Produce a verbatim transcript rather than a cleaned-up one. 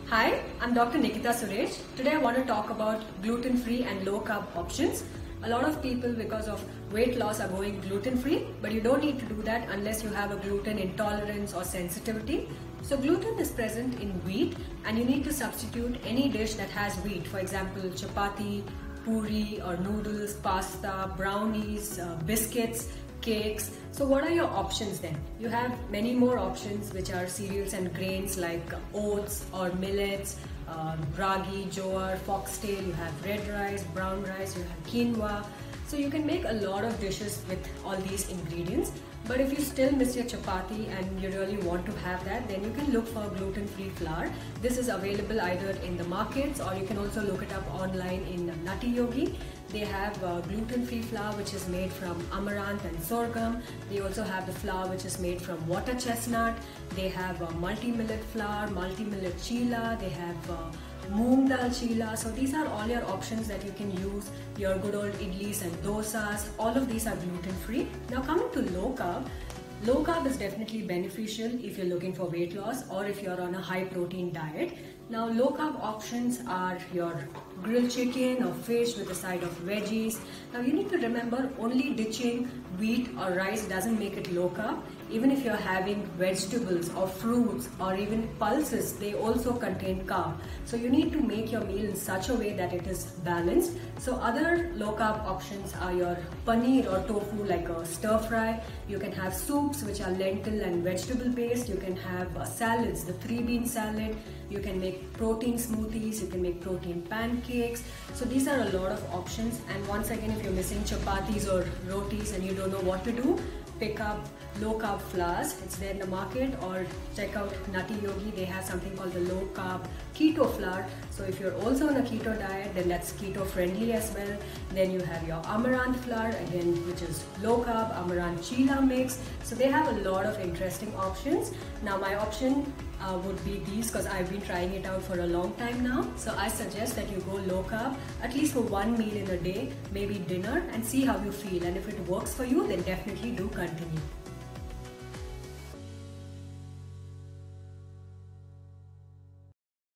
Hi, I'm Doctor Nikita Suresh. Today I want to talk about gluten-free and low-carb options. A lot of people, because of weight loss, are going gluten-free, but you don't need to do that unless you have a gluten intolerance or sensitivity. So gluten is present in wheat, and you need to substitute any dish that has wheat. For example, chapati, puri or noodles, pasta, brownies, uh, biscuits, cakes. So what are your options then? You have many more options, which are cereals and grains like oats or millets, uh, ragi, jowar, foxtail. You have red rice, brown rice, you have quinoa. So you can make a lot of dishes with all these ingredients. But if you still miss your chapati and you really want to have that, then you can look for gluten-free flour. This is available either in the markets, or you can also look it up online in Nutty Yogi. They have uh, gluten-free flour which is made from amaranth and sorghum. They also have the flour which is made from water chestnut. They have uh, multi-millet flour, multi-millet chila. They have uh, moong dal chila. So these are all your options that you can use. Your good old idlis and dosas. All of these are gluten-free. Now coming to low carb. Low carb is definitely beneficial if you're looking for weight loss or if you're on a high protein diet. Now low carb options are your grilled chicken or fish with a side of veggies. Now you need to remember, only ditching wheat or rice doesn't make it low carb. Even if you're having vegetables or fruits or even pulses, they also contain carb. So you need to make your meal in such a way that it is balanced. So other low carb options are your paneer or tofu, like a stir fry. You can have soups which are lentil and vegetable based. You can have uh, salads, the three bean salad. You can make protein smoothies. You can make protein pancakes. So these are a lot of options. And once again, if you're missing chapatis or rotis and you don't know what to do, pick up low carb flours. It's there in the market, or check out Nutty Yogi. They have something called the low carb keto flour. So if you're also on a keto diet, then that's keto friendly as well. Then you have your amaranth flour, again, which is low carb amaranth chila mix. So they have a lot of interesting options. Now my option uh, would be these, because I've been trying it out for a long time now. So I suggest that you go low carb at least for one meal in a day, maybe dinner, and see how you feel. And if it works for you, then definitely do continue.